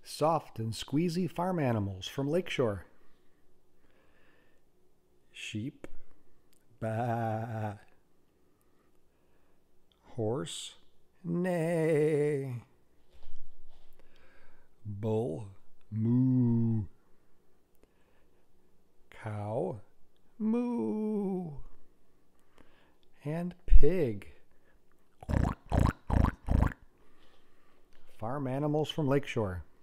Soft and squeezy farm animals from Lakeshore. Sheep. Baa. Horse. Neigh. Bull. Moo. Cow. Moo. And pig. Farm animals from Lakeshore.